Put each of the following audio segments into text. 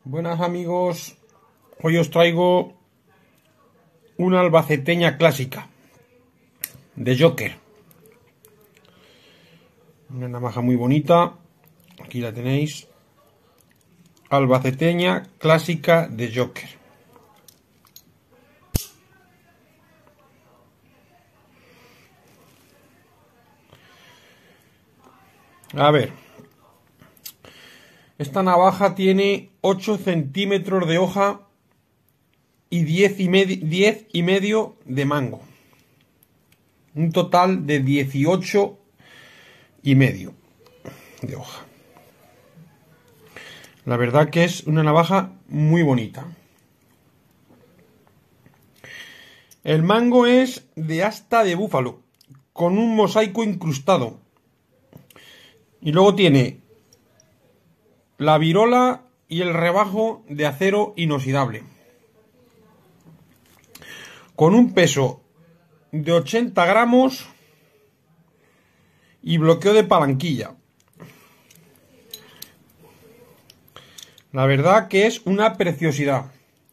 Buenas amigos, hoy os traigo una albaceteña clásica de Joker. Una navaja muy bonita, aquí la tenéis. Albaceteña clásica de Joker. A ver, esta navaja tiene 8 centímetros de hoja y 10 y medio de mango. Un total de 18 y medio de hoja. La verdad que es una navaja muy bonita. El mango es de asta de búfalo, con un mosaico incrustado. Y luego tiene la virola y el rebajo de acero inoxidable. Con un peso de 80 gramos y bloqueo de palanquilla. La verdad que es una preciosidad.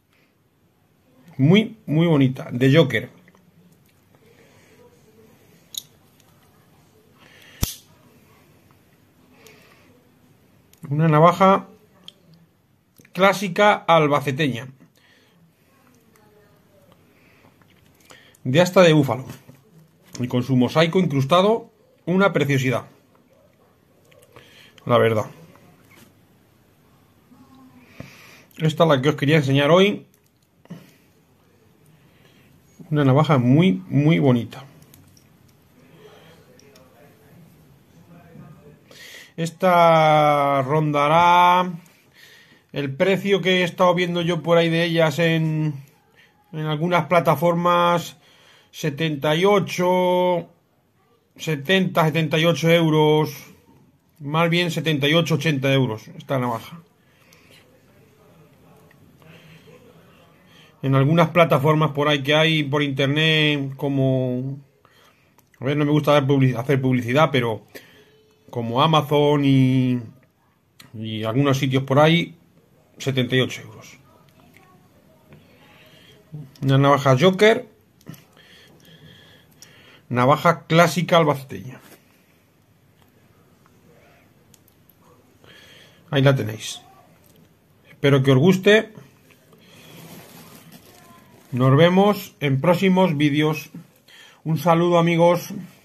Muy, muy bonita. De Joker. Una navaja clásica albaceteña. De asta de búfalo. Y con su mosaico incrustado, una preciosidad. La verdad. Esta es la que os quería enseñar hoy. Una navaja muy, muy bonita. Esta rondará el precio que he estado viendo yo por ahí de ellas en algunas plataformas, 78, 70, 78 euros. Más bien 78, 80 euros esta navaja. En algunas plataformas por ahí que hay por internet, como... A ver, no me gusta hacer publicidad, pero como Amazon y algunos sitios por ahí, 78 euros. Una navaja Joker. Navaja clásica albaceteña. Ahí la tenéis. Espero que os guste. Nos vemos en próximos vídeos. Un saludo amigos.